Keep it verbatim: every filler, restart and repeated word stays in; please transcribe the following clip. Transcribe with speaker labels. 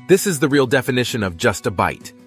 Speaker 1: This is the real definition of just a bite.